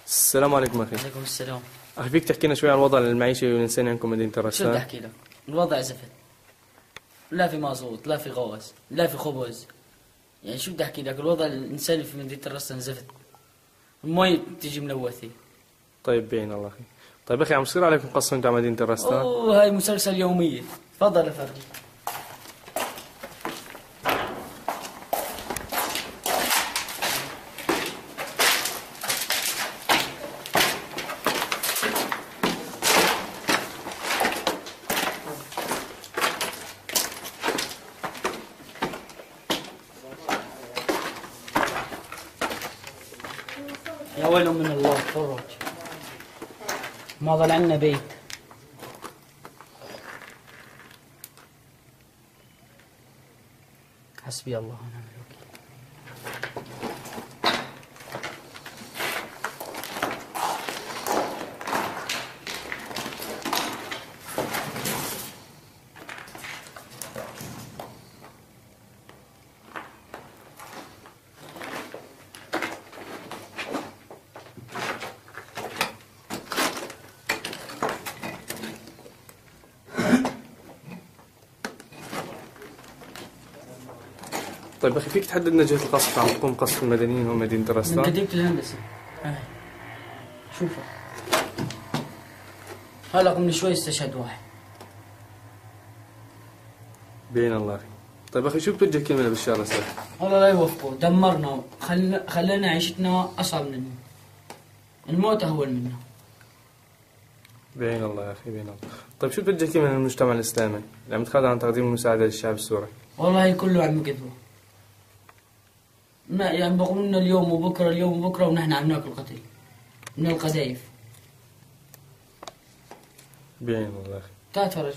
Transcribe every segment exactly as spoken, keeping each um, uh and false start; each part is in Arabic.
السلام عليكم أخي. عليكم السلام. أخي فيك تحكي لنا شوي عن الوضع المعيشي والإنساني عندكم مدينة شو بدي الرسان؟ احكي لك؟ الوضع زفت، لا في مازوت، لا في غاز، لا في خبز. يعني شو بدي احكي لك؟ الوضع الانساني في مدينة الرسان زفت. المي تيجي ملوثة. طيب بين الله أخي. طيب أخي عم يصير عليكم قصة أنتم على مدينة الرسان؟ اوه هاي مسلسل يومية. تفضل يا فرجي. يا ويل من الله تفرج، ما ظل عنا بيت. حسبي الله ونعم الوكيل. طيب أخي فيك تحدد لنا جهة القصف عم تقوم قصف المدنيين ومدينة من الرسان؟ قضية الهندسة. هاي شوفها، هلا قبل شوي استشهد واحد. بين الله أخي. طيب أخي شو بتوجه كلمة بالشارع رسال؟ الله لا يوفقه، دمرنا، خل... خلينا عيشتنا أصعب منه، الموت أهون منه. بين الله يا أخي بين الله. طيب شو بتوجه كلمة للمجتمع الإسلامي اللي عم يتخاذل عن تقديم المساعدة للشعب السوري؟ والله كله عم يكذبوا. ما يعني بقولوا لنا اليوم وبكره اليوم وبكره ونحن عم ناكل قتل من القذايف. بين الله أخي. تعال تفرج.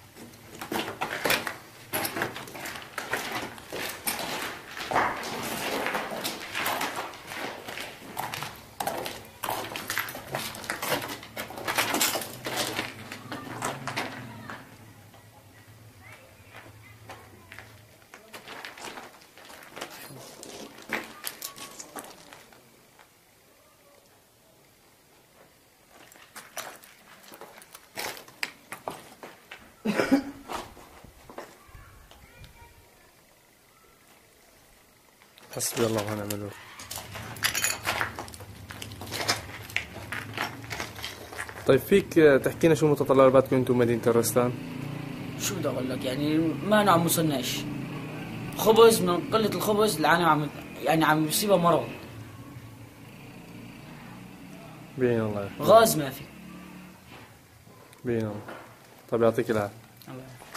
حسبي الله ونعم الوكيل. طيب فيك تحكي لنا شو متطلباتكم أنتم مدينة الرسان؟ شو بدي اقول لك؟ يعني ما أنا عم وصلناش خبز، من قلة الخبز العالم عم يعني عم يصيبها مرض. بين الله يا أخي. غاز ما في. بين الله. طيب يعطيك العافية. الله يعافيك.